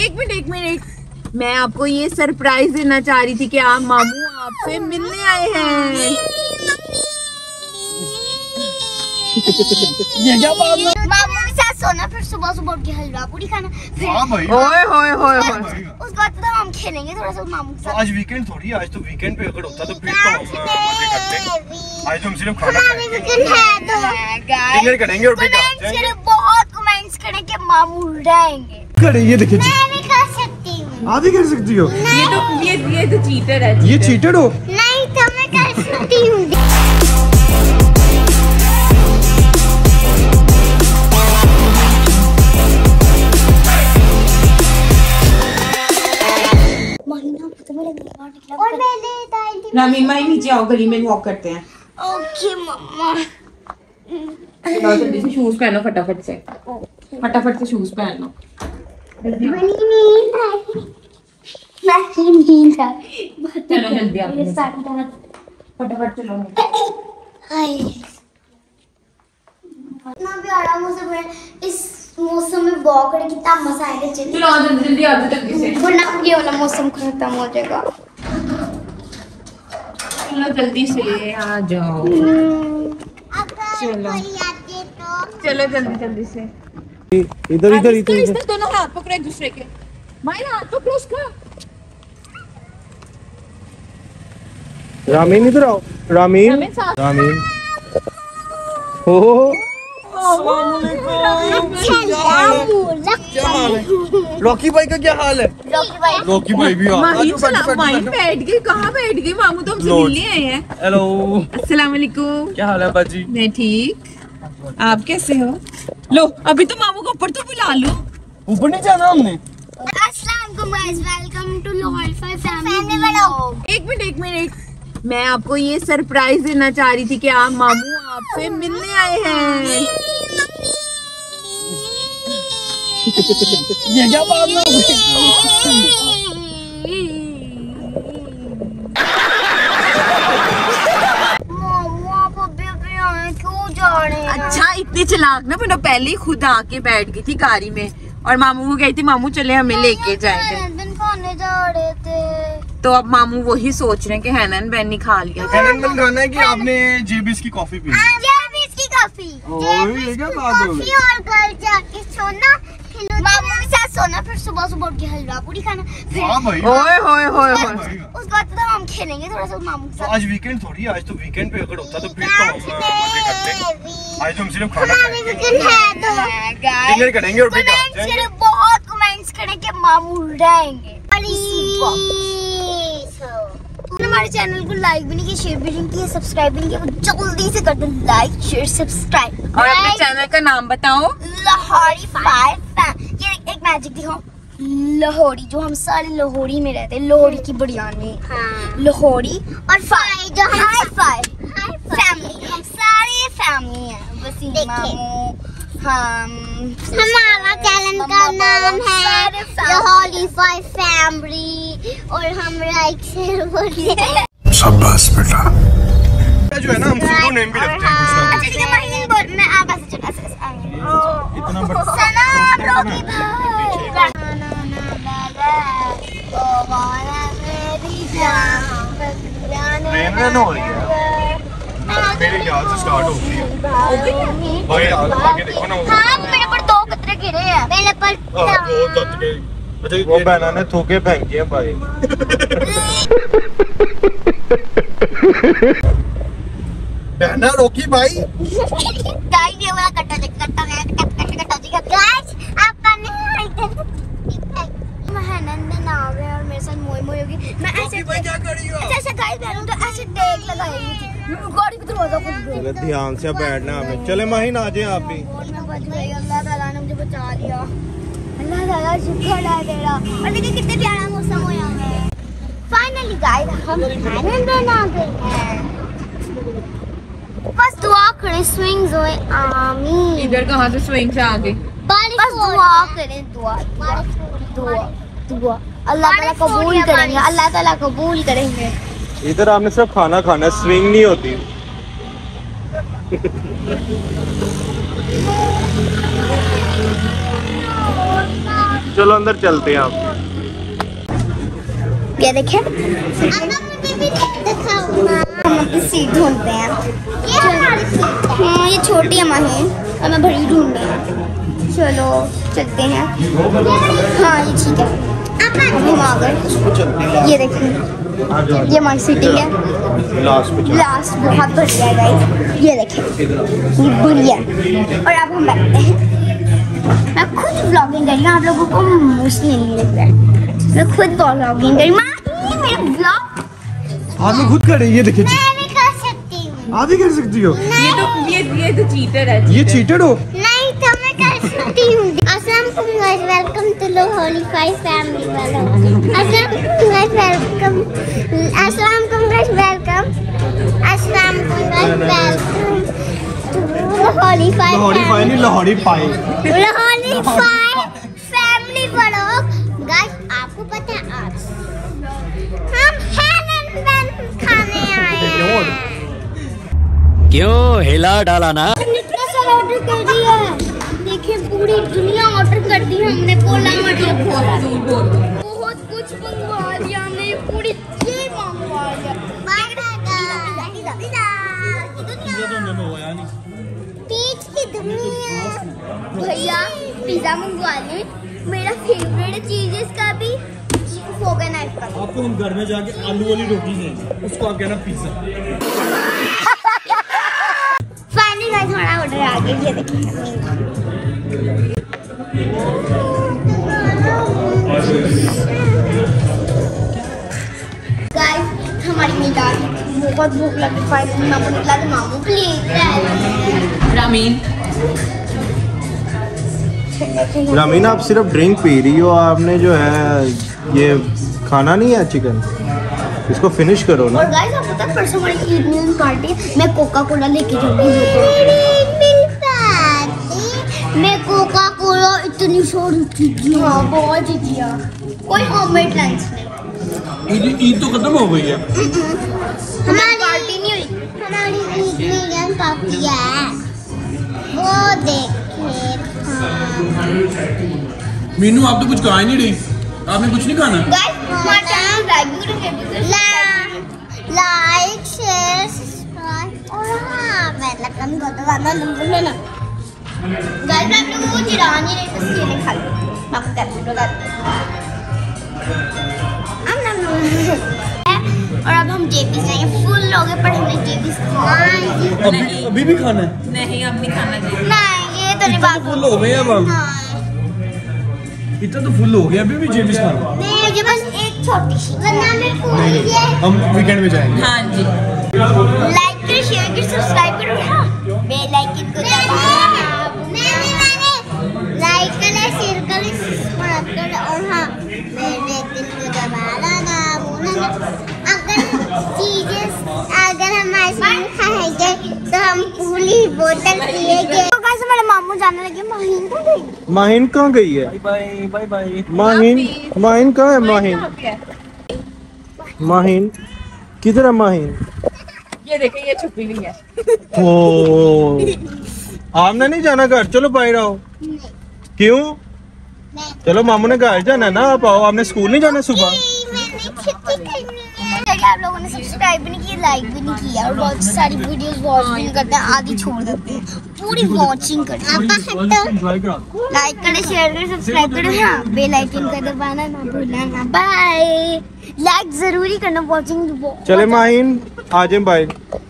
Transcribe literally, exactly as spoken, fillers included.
एक मिनट एक मिनट, मैं आपको ये सरप्राइज देना चाह रही थी कि आप मामू आपसे मिलने आए हैं। ये क्या बात है? मामू के साथ सोना, फिर सुबह सुबह उठ के हलवा पूरी खाना, फिर हाँ भाई। ओए होए होए होए। उसके बाद तो हम खेलेंगे थोड़ा सा मामू के तो साथ। आज वीकेंड थोड़ी है, आज तो वीकेंड पे अगर होता तो फिर तो हम मजे करते। आज तो हम सिर्फ खाना खाएंगे, डिनर करेंगे और फिर घर जाएंगे। बहुत कमेंट्स करें कि मामू रहेंगे। ये देखिए, मैं भी कर सकती हूँ। आप भी कर सकती हो। ये तो ये ये तो चीटर है। ये चीटेड हो? नहीं तो मैं कर सकती हूँ। और मैंने रामीन भाई नीचे आओ, गली में वॉक करते हैं। ओके मम्मा। चलो जल्दी से शूज पहनो, फटाफट से फटाफट से शूज पहन लो। मनी नींद आई। नहीं नींद आई। चलो जल्दी आओ, फटाफट चलो। हाय इतना प्यारा मौसम है, इस मौसम में वॉक करके कितना मजा आएगा। चलिए चलो जल्दी जल्दी आओ जल्दी से, वरना ये वाला मौसम खत्म हो जाएगा। चलो जल्दी से आ जाओ। चलो चलो जल्दी जल्दी से। इधर इधर इधर इधर दोनों हाथ पकड़ो एक दूसरे के। मायरा हाथ पकड़ो उसका। रामीन इधर आओ। रामीन रामीन साथ। रामीन हो। रॉकी भाई का क्या हाल है? रॉकी भाई भी माहिन सलाम। माहिन बैठ गई, कहाँ बैठ गई? मामू तो हमसे मिलने आए हैं। हेलो, अस्सलाम वालेकुम। क्या हाल है बाजी? मैं ठीक, आप कैसे हो? लो अभी तो मामू को ऊपर तो बुला लो। ऊपर नहीं जाना हमने। अस्सलाम वालेकुम guys, welcome to Lohri family vlog. एक मिनट एक मिनट, मैं आपको ये सरप्राइज देना चाह रही थी कि आप मामू आपसे मिलने आए हैं। ये क्या बात है? अच्छा इतनी चलाक ना, मैंने पहले ही खुद आके बैठ गई थी गाड़ी में और मामू को गई थी मामू चले हमें लेके जाएंगे। खाने जा रहे थे तो अब मामू वही सोच रहे हैं कि हैनन बहन ने खा लिया। हैनन बहन खाना है कि आपने जेबीस की कॉफी पी? जेबीस की कॉफी। ये क्या बात हो गई? और घर जाके सोना, मामू के साथ सोना, फिर सुबह सुबह उठ के हलवा पूरी खाना, फिर हाँ भाई। ओए होए होए होए। उसके बाद तो हम खेलेंगे थोड़ा सा मामू के तो साथ। आज वीकेंड थोड़ी है, आज तो वीकेंड पे अगर होता तो फिर तो हम मजे करते। आज तो हम सिर्फ खाना खाएंगे, डिनर करेंगे और फिर घर जाएंगे। बहुत कमेंट्स करें कि मामू रहेंगे। हमारे चैनल को लाइक भी नहीं किया, शेयर भी नहीं किया, सब्सक्राइब भी नहीं किया, जल्दी से कर दो लाइक शेयर सब्सक्राइब। और अपने चैनल का नाम बताओ। Lahori five fam. ये एक मैजिक दिखाओ। लाहौरी, जो हम सारे लाहौरी में रहते हैं, लाहौरी की बिरयानी। हाँ। लाहौरी और फाइव जो हाई फाइव फैमिली, हम सारे फैमिली हैं। वसीम मामू, हम हमारा चैनल का नाम है लाहौरी फाइव फैमिली और हम लाइक शेयर बोलिए। शाबाश बेटा। जो है ना हम सुडो नेम भी रखते हैं कुछ ना कुछ। अच्छा ठीक है महीन बोल, मैं आप ऐसे चला ऐसे इतना बड़ा सलाम रॉकी भाई। ट्रेन रन हो रही है, मेरे ख्याल से स्टार्ट हो गई है भाई। आगे देखो ना। हाँ मेरे पर दो कतरे गिरे हैं। मेरे पर दो तट गए। अच्छा वो बहना ने थूके फेंकी है भाई। बहना रॉकी भाई। गाइस ये वाला कट्टा कट्टा कट्टा कट्टा कट्टा गाइस आपका नहीं महनन में नाव है और मेरे साथ मोई मोई होगी। मैं ऐसे भाई क्या कर रही हो? अच्छा अच्छा गाइस बैठूं तो ऐसे टेक लगाएगी थी गाड़ी के दरवाजा खोल दो। चलो ध्यान से बैठना हमें। चले माहिन आ जाए आप भी। मैं बच गई, अल्लाह ताला ने मुझे बचा लिया। अल्लाह ताला शुक्र है तेरा। और देखिए कितने प्यारा मौसम हो यहाँ है। फाइनली गाइस हम महनन में आ गए हैं। बस दुआ करें स्विंग्स होए, आमीन। इधर कहाँ से स्विंग से आ गई? बस दुआ करें, दुआ दुआ दुआ अल्लाह ताला कबूल करेंगे, अल्लाह ताला कबूल करेंगे। इधर आपने सिर्फ खाना खाना, स्विंग नहीं होती। चलो अंदर चलते हैं आप। ये देखें, हम अपनी सीट ढूंढते हैं। हाँ ये छोटी है माही और मैं बड़ी ढूंढ रही हूँ। चलो चलते हैं। हाँ ये ठीक है, हम आ गए। ये देखिए, ये हमारी सीटिंग है लास्ट पे लास्ट, बहुत बढ़िया है गाइस। ये देखें, ये बढ़िया है। और अब हम बैठते हैं। मैं खुद व्लॉगिंग कर रही हूँ, आप लोगों को मोस्टली नहीं लग रहा है। मैं खुद व्लॉगिंग कर रही हूँ। मेरा व्लॉग आप लोग खुद करे, ये देखिए मैं भी कर सकती हूँ। आप भी कर सकती हो। ये तो ये ये तो चीटर है। ये चीटेड हो? नहीं तो मैं कर सकती हूँ। अस्सलाम वालेकुम guys, welcome to Lohri five family वाला। अस्सलाम वालेकुम गाइस, वेलकम। अस्सलाम वालेकुम गाइस, वेलकम। अस्सलाम वालेकुम guys, welcome to Lohri five. Lahori पाई नहीं, लाहौरी पाई। लोहड़ी फाइव फैमिली वाला। गाइस आपको पता है आज हम हैनन बन खाने आए हैं। क्यों हिला डाला ना? इतना सारा ऑर्डर कर दिया है, देखिए पूरी दुनिया ऑर्डर कर दी है हमने। पोला मटिया बहुत कुछ मंगवा लिया हमने, पूरी ये मंगवा लिया। पीच की दुनिया भैया पिज्जा मंगवा ले। मेरा फेवरेट चीज है इसका भी फोगा नाइफ का। आपको हम घर में जाके आलू वाली रोटी देंगे, उसको आप कहना पिज्जा। फाइनली गाइस हमारा ऑर्डर आ गया, ये देखिए। गाइस हमारी मीट आ गई, बहुत भूख लगी। फाइनली मामू निकला तो मामू प्लीज रामीन रामीना आप सिर्फ ड्रिंक पी रही हो, आपने जो है ये खाना नहीं है चिकन, इसको फिनिश करो ना। और गाइस आपको पता है परसों हमारी ईद मिलन पार्टी, मैं कोका कोला लेके जाऊंगी। मैं कोका कोला इतनी सारी चीजें, हाँ बहुत चीजें, कोई होममेड लंच नहीं। ईद तो खत्म हो गई है। हमारी पार्टी नहीं हुई, हमारी ईद मिलन पार्टी है वो देखे। मीनू आप तो कुछ खा ही नहीं रही, आपने कुछ नहीं खाना। लाइक शेयर सब्सक्राइब और हाँ बेल आइकन को दबाना न भूलना। गाइस मैं आप लोगों को चिढ़ा नहीं रही, बस ये खा लो। मैं आपको कहती हूँ और अब हम जेबीस जाएंगे। फुल लोग हैं पर हमने जेबीस खाना। अभी अभी भी खाना है? नहीं अब नहीं खाना चाहिए। नहीं ये तो नहीं बात। फुल हो गए अब हम, इतना तो फुल हो गया, अभी भी जेबीस खाना। नहीं मुझे बस एक छोटी सी, वरना मैं पूरी ये। हम वीकेंड में जाएंगे। हाँ जी, लाइक करो, शेयर करो, सब्सक्राइब करो, हाँ बेल आइकन को दबाना। मैंने मैंने लाइक करो, शेयर करो, सब्सक्राइब करो और हाँ बेल आइकन को दबाना ना भूलना। अगर चीजें अगर हम आइसक्रीम खाएंगे तो हम पूरी बोतल पिएंगे। तो गाइस हमारे मामू जाने लगे। माहिन कहाँ गई? माहिन कहाँ गई है? Bye bye bye. Mahin Mahin कहाँ है? माहिन माहिन किधर है माहिन? ये देखे ये छुपी हुई है। ओ आपने नहीं जाना घर? चलो बाहर आओ। क्यों? चलो मामू ने घर जाना ना, आप आओ। आपने स्कूल नहीं जाना सुबह? आप लोगों ने सब्सक्राइब भी नहीं किया, लाइक भी नहीं किया और बहुत सारी वीडियोस वॉच भी नहीं करते हैं, आधी छोड़ देते हैं, पूरी वॉचिंग करते हैं। लाइक करें, शेयर करें, सब्सक्राइब करें, हाँ बेल आइकन का दबाना ना भूलना। बाय, लाइक जरूरी करना। वॉचिंग चले माहिन आ जाए बाय।